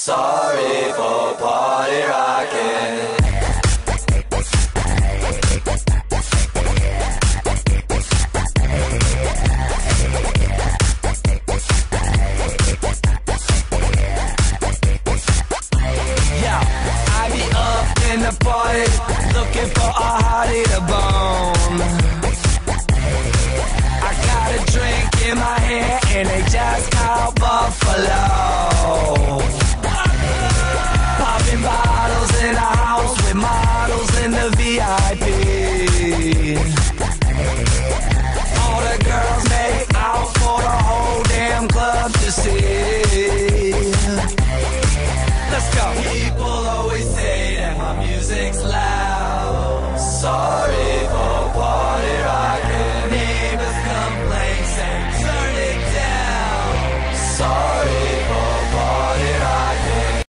Sorry for party rockin'. In the party, looking for a hottie to bone. I got a drink in my hand and they just called Buffalo. Popping bottles in the house with models in the VIP. All the girls make out for the whole damn club to see. Let's go. People always say that my music's loud. Sorry.